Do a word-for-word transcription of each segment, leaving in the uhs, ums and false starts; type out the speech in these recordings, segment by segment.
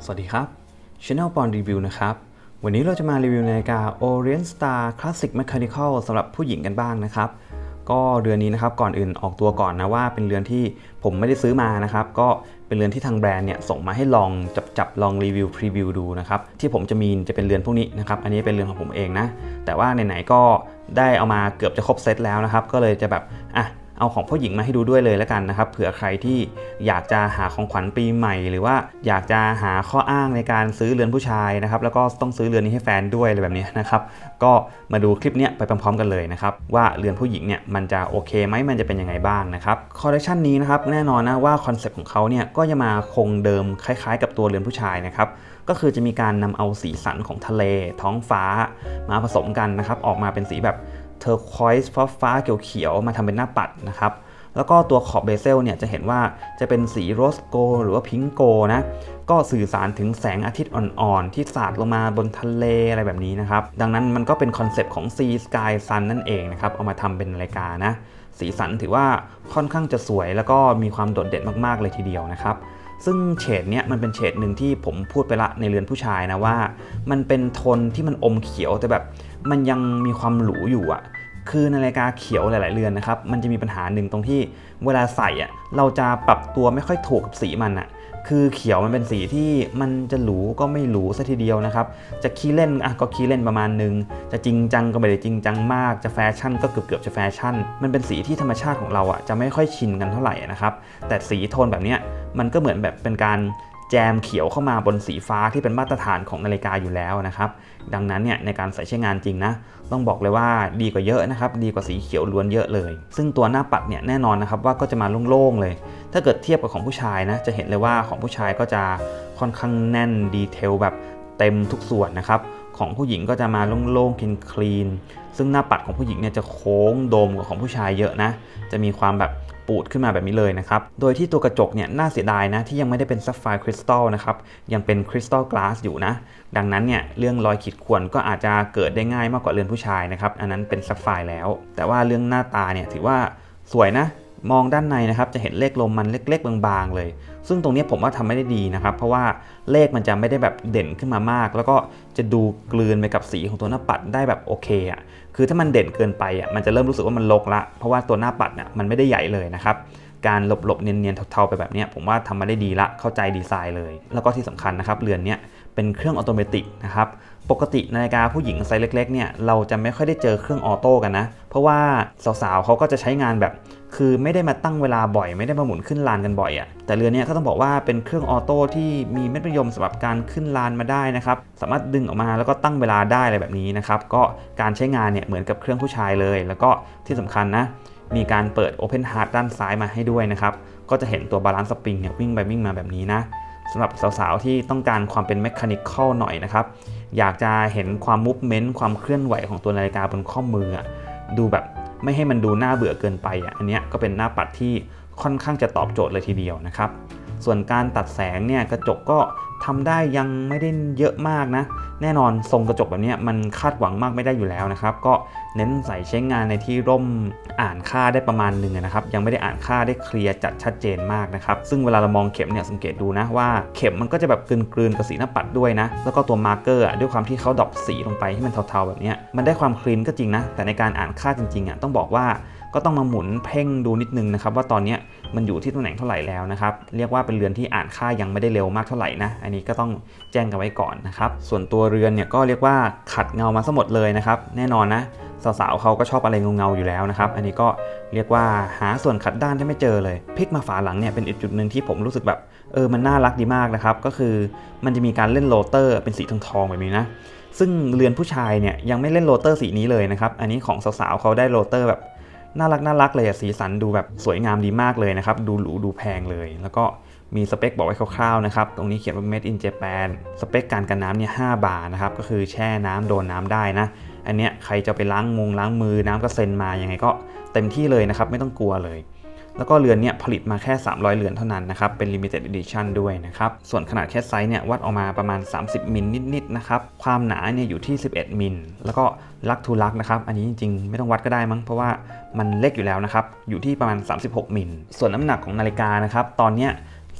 สวัสดีครับ Channel ปอนรีวิวนะครับวันนี้เราจะมารีวิวนาฬิกา Orient Star Classic Mechanical สำหรับผู้หญิงกันบ้างนะครับก็เรือนนี้นะครับก่อนอื่นออกตัวก่อนนะว่าเป็นเรือนที่ผมไม่ได้ซื้อมานะครับก็เป็นเรือนที่ทางแบรนด์เนี่ยส่งมาให้ลองจับจับลองรีวิวพรีวิวดูนะครับที่ผมจะมีจะเป็นเรือนพวกนี้นะครับอันนี้เป็นเรือนของผมเองนะแต่ว่าไหนๆก็ได้เอามาเกือบจะครบเซตแล้วนะครับก็เลยจะแบบอ่ะเอาของผู้หญิงมาให้ดูด้วยเลยแล้วกันนะครับเผื่อใครที่อยากจะหาของขวัญปีใหม่หรือว่าอยากจะหาข้ออ้างในการซื้อเรือนผู้ชายนะครับแล้วก็ต้องซื้อเรือนนี้ให้แฟนด้วยอะไรแบบนี้นะครับก็มาดูคลิปนี้ไปพร้อมๆกันเลยนะครับว่าเรือนผู้หญิงเนี่ยมันจะโอเคไหมมันจะเป็นยังไงบ้างนะครับคอลเลคชันนี้นะครับแน่นอนนะว่าคอนเซ็ปต์ของเขาเนี่ยก็จะมาคงเดิมคล้ายๆกับตัวเรือนผู้ชายนะครับก็คือจะมีการนำเอาสีสันของทะเลท้องฟ้ามาผสมกันนะครับออกมาเป็นสีแบบเทอร์ควอยส์ฟ้าฟ้าเขียวๆมาทำเป็นหน้าปัดนะครับแล้วก็ตัวขอบเบเซลเนี่ยจะเห็นว่าจะเป็นสีโรสโกหรือว่าพิงโกนะก็สื่อสารถึงแสงอาทิตย์อ่อนๆที่สาดลงมาบนทะเลอะไรแบบนี้นะครับดังนั้นมันก็เป็นคอนเซปต์ของ Sea Sky Sun นั่นเองนะครับเอามาทำเป็นนาฬิกานะสีสันถือว่าค่อนข้างจะสวยแล้วก็มีความโดดเด่นมากๆเลยทีเดียวนะครับซึ่งเฉดเนี้ยมันเป็นเฉดหนึ่งที่ผมพูดไปละในเรือนผู้ชายนะว่ามันเป็นโทนที่มันอมเขียวแต่แบบมันยังมีความหรูอยู่อะคือนาฬิกาเขียวหลายๆเรือนนะครับมันจะมีปัญหาหนึ่งตรงที่เวลาใส่อะเราจะปรับตัวไม่ค่อยถูกกับสีมันอะคือเขียวมันเป็นสีที่มันจะหรูก็ไม่หรูซะทีเดียวนะครับจะขี้เล่นอ่ะก็ขี้เล่นประมาณนึงจะจริงจังก็ไม่ได้จริงจังมากจะแฟชั่นก็เกือบเกือบจะแฟชั่นมันเป็นสีที่ธรรมชาติของเราอ่ะจะไม่ค่อยชินกันเท่าไหร่นะครับแต่สีโทนแบบนี้มันก็เหมือนแบบเป็นการแจมเขียวเข้ามาบนสีฟ้าที่เป็นมาตรฐานของนาฬิกาอยู่แล้วนะครับดังนั้นเนี่ยในการใส่ใช้งานจริงนะต้องบอกเลยว่าดีกว่าเยอะนะครับดีกว่าสีเขียวล้วนเยอะเลยซึ่งตัวหน้าปัดเนี่ยแน่นอนนะครับว่าก็จะมาโล่งๆเลยถ้าเกิดเทียบกับของผู้ชายนะจะเห็นเลยว่าของผู้ชายก็จะค่อนข้างแน่นดีเทลแบบเต็มทุกส่วนนะครับของผู้หญิงก็จะมาโล่งๆคลีนๆซึ่งหน้าปัดของผู้หญิงเนี่ยจะโค้งโดมกว่าของผู้ชายเยอะนะจะมีความแบบปูดขึ้นมาแบบนี้เลยนะครับโดยที่ตัวกระจกเนี่ยน่าเสียดายนะที่ยังไม่ได้เป็นซัฟไฟร์คริสตัลนะครับยังเป็นคริสตัลกลาสอยู่นะดังนั้นเนี่ยเรื่องรอยขีดข่วนก็อาจจะเกิดได้ง่ายมากกว่าเรือนผู้ชายนะครับอันนั้นเป็นซัฟไฟร์แล้วแต่ว่าเรื่องหน้าตาเนี่ยถือว่าสวยนะมองด้านในนะครับจะเห็นเลขลมมันเล็กๆบางๆเลยซึ่งตรงนี้ผมว่าทำไม่ได้ดีนะครับเพราะว่าเลขมันจะไม่ได้แบบเด่นขึ้นมามากแล้วก็จะดูกลืนไปกับสีของตัวหน้าปัดได้แบบโอเคอ่ะคือถ้ามันเด่นเกินไปอ่ะมันจะเริ่มรู้สึกว่ามันรกละเพราะว่าตัวหน้าปัดเนี่ยมันไม่ได้ใหญ่เลยนะครับการหลบๆเนียนๆเทาๆไปแบบนี้ผมว่าทำมาได้ดีละเข้าใจดีไซน์เลยแล้วก็ที่สำคัญนะครับเรือนนี้เป็นเครื่องออโตเมติกนะครับปกตินาฬิกาผู้หญิงไซส์เล็กๆเนี่ยเราจะไม่ค่อยได้เจอเครื่องออโต้กันนะเพราะว่าสาวๆเขาก็จะใช้งานแบบคือไม่ได้มาตั้งเวลาบ่อยไม่ได้มาหมุนขึ้นลานกันบ่อยอ่ะแต่เรือนนี้ก็ต้องบอกว่าเป็นเครื่องออโต้ที่มีเม็ดมะยมสำหรับการขึ้นลานมาได้นะครับสามารถดึงออกมาแล้วก็ตั้งเวลาได้อะไรแบบนี้นะครับก็การใช้งานเนี่ยเหมือนกับเครื่องผู้ชายเลยแล้วก็ที่สำคัญนะมีการเปิด Open Heart ด้านซ้ายมาให้ด้วยนะครับก็จะเห็นตัวบาลานซ์สปริงเนี่ยวิ่งไปวิ่งมาแบบนี้นะสำหรับสาวๆที่ต้องการความเป็น Mechanical หน่อยนะครับอยากจะเห็นความมูฟเมนต์ความเคลื่อนไหวของตัวนาฬิกาบนข้อมือดูแบบไม่ให้มันดูน่าเบื่อเกินไปอ่ะอันนี้ก็เป็นหน้าปัดที่ค่อนข้างจะตอบโจทย์เลยทีเดียวนะครับส่วนการตัดแสงเนี่ยกระจกก็ทำได้ยังไม่ได้เยอะมากนะแน่นอนทรงกระจกแบบนี้มันคาดหวังมากไม่ได้อยู่แล้วนะครับก็เน้นใส่ใช้งานในที่ร่มอ่านค่าได้ประมาณหนึ่งนะครับยังไม่ได้อ่านค่าได้เคลียร์จัดชัดเจนมากนะครับซึ่งเวลาเรามองเข็มเนี่ยสังเกตดูนะว่าเข็มมันก็จะแบบกลืนๆกับสีหน้าปัดด้วยนะแล้วก็ตัวมาร์กเกอร์ด้วยความที่เขาดรอปสีลงไปให้มันเทาๆแบบนี้มันได้ความคลีนก็จริงนะแต่ในการอ่านค่าจริงๆอ่ะต้องบอกว่าก็ต้องมาหมุนเพ่งดูนิดนึงนะครับว่าตอนนี้มันอยู่ที่ตำแหน่งเท่าไหร่แล้วนะครับเรียกว่าเป็นเรือนที่อ่านค่ายังไม่ได้เร็วมากเท่าไหร่นะอันนี้ก็ต้องแจ้งกันไว้ก่อนนะครับส่วนตัวเรือนเนี่ยก็เรียกว่าขัดเงามาซะหมดเลยนะครับแน่นอนนะสาวๆเขาก็ชอบอะไรเงาๆอยู่แล้วนะครับอันนี้ก็เรียกว่าหาส่วนขัดด้านที่ไม่เจอเลยพลิกมาฝาหลังเนี่ยเป็นอีกจุดหนึ่งที่ผมรู้สึกแบบเออมันน่ารักดีมากนะครับก็คือมันจะมีการเล่นโรเตอร์เป็นสีทองๆแบบนี้นะซึ่งเรือนผู้ชายเนี่ยยังไม่เล่นโรเตอร์สีนี้เลยนะครับอันนี้ของสาวๆเขาได้โรเตอร์แบบน่ารักน่ารักเลยสีสันดูแบบสวยงามดีมากเลยนะครับดูหรูดูแพงเลยแล้วก็มีสเปคบอกไว้คร่าวๆนะครับตรงนี้เขียนว่า Made in Japan สเปคการกันน้ำเนี่ยห้าบาร์นะครับก็คือแช่น้ำโดนน้ำได้นะอันเนี้ยใครจะไปล้างมงล้างมือน้ำกระเซ็นมายังไงก็เต็มที่เลยนะครับไม่ต้องกลัวเลยแล้วก็เรือนเนี้ยผลิตมาแค่สามร้อยเรือนเท่านั้นนะครับเป็น Limited Edition ด้วยนะครับส่วนขนาดแคสไซส์เนี่ยวัดออกมาประมาณสามสิบมิลนิดๆนะครับความหนาเนี่ยอยู่ที่สิบเอ็ดมิลแล้วก็ลักทูลักนะครับอันนี้จริงๆไม่ต้องวัดก็ได้มั้งเพราะว่ามันเล็กอยู่แล้วนะครับอยู่ที่ประมาณสามสิบหกมิลส่วนน้ำหนักของนาฬิกานะครับตอนเนี้ย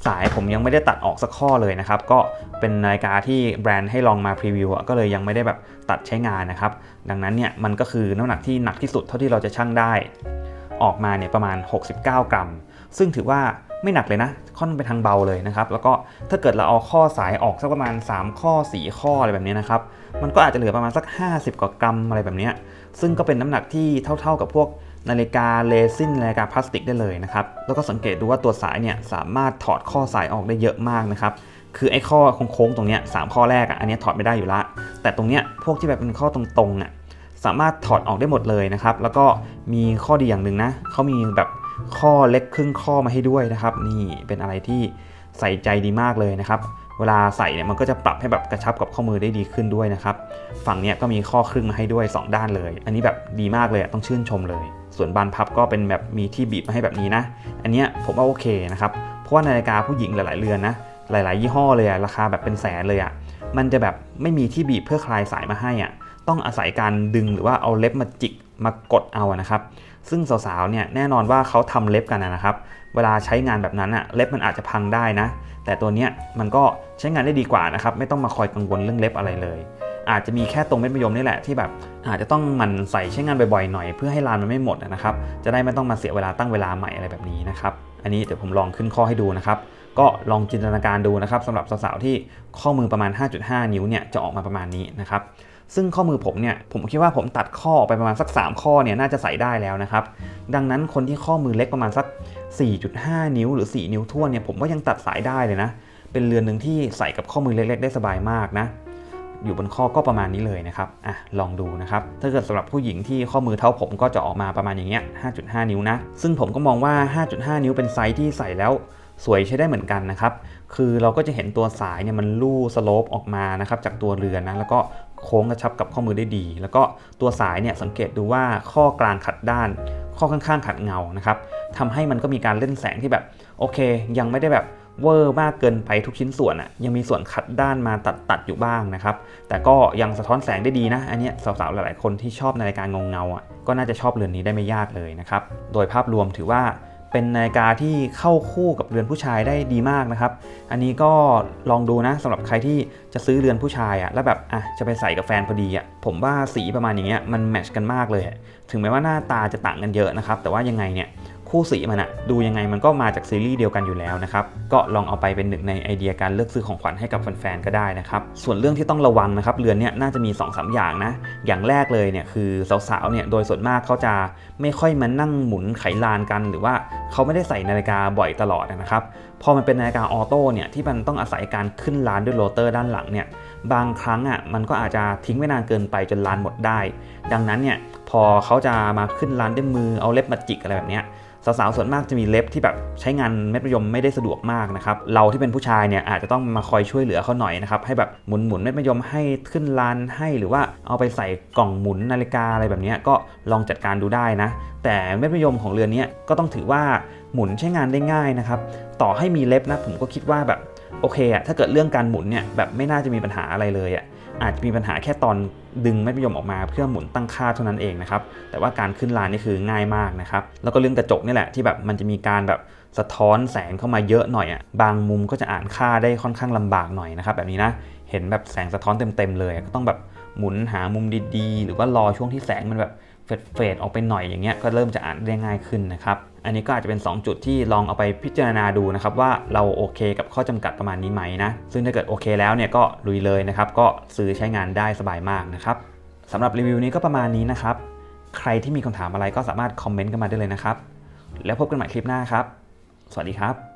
สายผมยังไม่ได้ตัดออกสักข้อเลยนะครับก็เป็นนาฬิกาที่แบรนด์ให้ลองมาพรีวิวก็เลยยังไม่ได้แบบตัดใช้งานนะครับดังนั้นเนี่ยมันก็คือน้ำหนักที่หนักที่สุดเท่าที่เราจะชั่งได้ออกมาเนี่ยประมาณหกสิบเก้ากรัมซึ่งถือว่าไม่หนักเลยนะค่อนไปทางเบาเลยนะครับแล้วก็ถ้าเกิดเราเอาข้อสายออกสักประมาณสามข้อสี่ข้ออะไรแบบนี้นะครับมันก็อาจจะเหลือประมาณสักห้าสิบกว่ากรัมอะไรแบบนี้ซึ่งก็เป็นน้ำหนักที่เท่าๆกับพวกนาฬิกาเรซินนาฬิกาพลาสติกได้เลยนะครับแล้วก็สังเกตดูว่าตัวสายเนี่ยสามารถถอดข้อสายออกได้เยอะมากนะครับคือไอ้ข้อโค้งๆตรงเนี้ยสามข้อแรกอ่ะอันนี้ถอดไม่ได้อยู่ละแต่ตรงเนี้ยพวกที่แบบเป็นข้อตรงๆอ่ะสามารถถอดออกได้หมดเลยนะครับแล้วก็มีข้อดีอย่างหนึ่งนะเขามีแบบข้อเล็กครึ่งข้อมาให้ด้วยนะครับนี่เป็นอะไรที่ใส่ใจดีมากเลยนะครับเวลาใส่เนี่ยมันก็จะปรับให้แบบกระชับกับข้อมือได้ดีขึ้นด้วยนะครับฝั่งเนี้ยก็มีข้อครึ่งมาให้ด้วยสองด้านเลยอันนี้แบบดีมากเลยต้องชื่นชมเลยส่วนบานพับก็เป็นแบบมีที่บีบมาให้แบบนี้นะอันเนี้ยผมว่าโอเคนะครับเพราะว่านาฬิกาผู้หญิงหลายๆเรือนนะหลายๆยี่ห้อเลยอะราคาแบบเป็นแสนเลยอะมันจะแบบไม่มีที่บีบเพื่อคลายสายมาให้อะต้องอาศัยการดึงหรือว่าเอาเล็บมาจิกมากดเอานะครับซึ่งสาวๆเนี่ยแน่นอนว่าเขาทำเล็บกันนะครับเวลาใช้งานแบบนั้นอะเล็บมันอาจจะพังได้นะแต่ตัวเนี้ยมันก็ใช้งานได้ดีกว่านะครับไม่ต้องมาคอยกังวลเรื่องเล็บอะไรเลยอาจจะมีแค่ตรงเม็ดมะยมนี่แหละที่แบบอาจจะต้องมันใส่ใช้งานบ่อยๆหน่อยเพื่อให้ลานมันไม่หมดนะครับจะได้ไม่ต้องมาเสียเวลาตั้งเวลาใหม่อะไรแบบนี้นะครับอันนี้เดี๋ยวผมลองขึ้นข้อให้ดูนะครับก็ลองจินตนาการดูนะครับสำหรับสาวๆที่ข้อมือประมาณ ห้าจุดห้า นิ้วเนี่ยจะออกมาประมาณนี้นะครับซึ่งข้อมือผมเนี่ยผมคิดว่าผมตัดข้อไปประมาณสักสามข้อเนี่ยน่าจะใส่ได้แล้วนะครับดังนั้นคนที่ข้อมือเล็กประมาณสัก สี่จุดห้า นิ้วหรือสี่นิ้วท้วนเนี่ยผมว่ายังตัดสายได้เลยนะเป็นเรือนหนึ่งที่ใส่กับข้อมือเล็กๆได้สบายมากนะอยู่บนข้อก็ประมาณนี้เลยนะครับอ่ะลองดูนะครับถ้าเกิดสำหรับผู้หญิงที่ข้อมือเท่าผมก็จะออกมาประมาณอย่างเงี้ย ห้าจุดห้า นิ้วนะซึ่งผมก็มองว่า ห้าจุดห้า นิ้วเป็นไซส์ที่ใส่แล้วสวยใช้ได้เหมือนกันนะครับคือเราก็จะเห็นตัวสายเนี่ยมันลู่สโลปออกมานะครับจากตัวเรือนนะแล้วก็โค้งกระชับกับข้อมือได้ดีแล้วก็ตัวสายเนี่ยสังเกตดูว่าข้อกลางขัดด้านข้อข้างๆขัดเงานะครับทำให้มันก็มีการเล่นแสงที่แบบโอเคยังไม่ได้แบบเวอร์มากเกินไปทุกชิ้นส่วนอ่ะยังมีส่วนขัดด้านมาตัดตัดอยู่บ้างนะครับแต่ก็ยังสะท้อนแสงได้ดีนะอันนี้สาวๆหลายๆคนที่ชอบนาฬิกาเงาเงาอ่ะก็น่าจะชอบเรือนนี้ได้ไม่ยากเลยนะครับโดยภาพรวมถือว่าเป็นนาฬิกาที่เข้าคู่กับเรือนผู้ชายได้ดีมากนะครับอันนี้ก็ลองดูนะสำหรับใครที่จะซื้อเรือนผู้ชายอ่ะแล้วแบบอ่ะจะไปใส่กับแฟนพอดีอ่ะผมว่าสีประมาณอย่างเงี้ยมันแมทช์กันมากเลยถึงแม้ว่าหน้าตาจะต่างกันเยอะนะครับแต่ว่ายังไงเนี่ยคู่สีมันอะดูยังไงมันก็มาจากซีรีส์เดียวกันอยู่แล้วนะครับก็ลองเอาไปเป็นหนึ่งในไอเดียการเลือกซื้อของขวัญให้กับแฟนๆก็ได้นะครับส่วนเรื่องที่ต้องระวังนะครับเรือนเนี้ยน่าจะมี สองสาม อย่างนะอย่างแรกเลยเนี่ยคือสาวๆเนี่ยโดยส่วนมากเขาจะไม่ค่อยมานั่งหมุนไขลานกันหรือว่าเขาไม่ได้ใส่นาฬิกาบ่อยตลอดนะครับพอมันเป็นนาฬิกาออโต้เนี่ยที่มันต้องอาศัยการขึ้นลานด้วยโรเตอร์ด้านหลังเนี่ยบางครั้งอ่ะมันก็อาจจะทิ้งไว้นานเกินไปจนลานหมดได้ดังนั้นเนี่ยพอเขาจะมาขึ้นลานด้วยมือเอาเล็บมาจิกอะไรแบบเนี้ยสาวๆส่วนมากจะมีเล็บที่แบบใช้งานเม็ดมะยมไม่ได้สะดวกมากนะครับเราที่เป็นผู้ชายเนี่ยอาจจะต้องมาคอยช่วยเหลือเขาหน่อยนะครับให้แบบหมุนหมุนเม็ดมะยมให้ขึ้นลานให้หรือว่าเอาไปใส่กล่องหมุนนาฬิกาอะไรแบบนี้ก็ลองจัดการดูได้นะแต่เม็ดมะยมของเรือนนี้ก็ต้องถือว่าหมุนใช้งานได้ง่ายนะครับต่อให้มีเล็บนะผมก็คิดว่าแบบโอเคอะถ้าเกิดเรื่องการหมุนเนี่ยแบบไม่น่าจะมีปัญหาอะไรเลยอะอาจจะมีปัญหาแค่ตอนดึงเม็ดมะยมออกมาเพื่อหมุนตั้งค่าเท่านั้นเองนะครับแต่ว่าการขึ้นลานนี่คือง่ายมากนะครับแล้วก็เรื่องกระจกนี่แหละที่แบบมันจะมีการแบบสะท้อนแสงเข้ามาเยอะหน่อยอ่ะบางมุมก็จะอ่านค่าได้ค่อนข้างลำบากหน่อยนะครับแบบนี้นะเห็นแบบแสงสะท้อนเต็มๆเลยก็ต้องแบบหมุนหามุมดีๆหรือว่ารอช่วงที่แสงมันแบบเฟดๆออกไปหน่อยอย่างเงี้ยก็เริ่มจะอ่านได้ง่ายขึ้นนะครับอันนี้ก็อาจจะเป็นสองจุดที่ลองเอาไปพิจารณาดูนะครับว่าเราโอเคกับข้อจำกัดประมาณนี้ไหมนะซึ่งถ้าเกิดโอเคแล้วเนี่ยก็ลุยเลยนะครับก็ซื้อใช้งานได้สบายมากนะครับสำหรับรีวิวนี้ก็ประมาณนี้นะครับใครที่มีคำถามอะไรก็สามารถคอมเมนต์กันมาได้เลยนะครับแล้วพบกันใหม่คลิปหน้าครับสวัสดีครับ